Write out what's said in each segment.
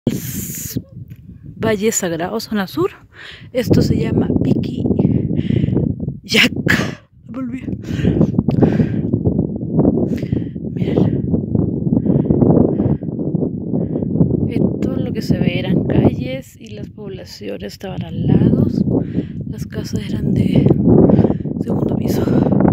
Valle Sagrado, zona sur. Esto se llama Piquillac. Volví. Miren. Esto lo que se ve eran calles y las poblaciones estaban al lado. Las casas eran de segundo piso.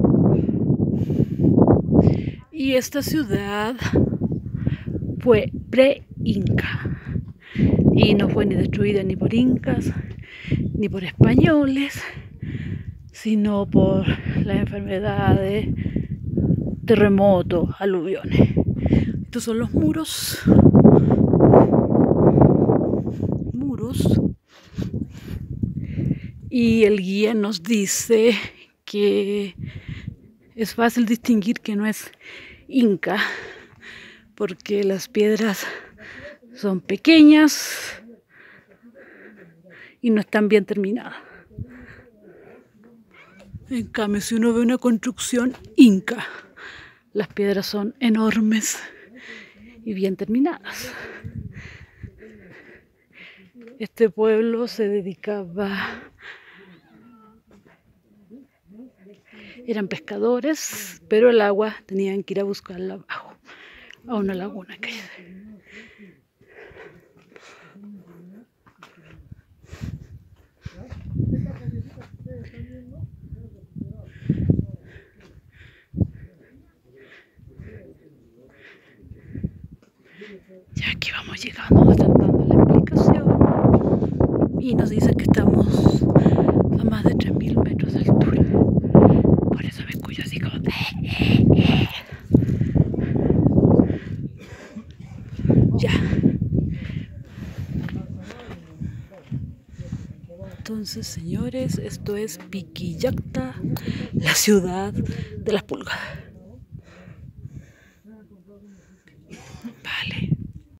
Y esta ciudad fue pre-inca. Y no fue ni destruida ni por incas, ni por españoles, sino por las enfermedades, terremotos, aluviones. Estos son los muros. Y el guía nos dice que es fácil distinguir que no es inca, porque las piedras son pequeñas y no están bien terminadas. En cambio, si uno ve una construcción inca, las piedras son enormes y bien terminadas. Este pueblo se dedicaba, eran pescadores, pero el agua tenían que ir a buscarla abajo, a una laguna que hay. Ya aquí vamos llegando, nos están dando la explicación y nos dicen que estamos a más de 3000 metros de altura. Por eso me escucho así como... Ya. Entonces, señores, esto es Piquillacta, la ciudad de las pulgas. Vale.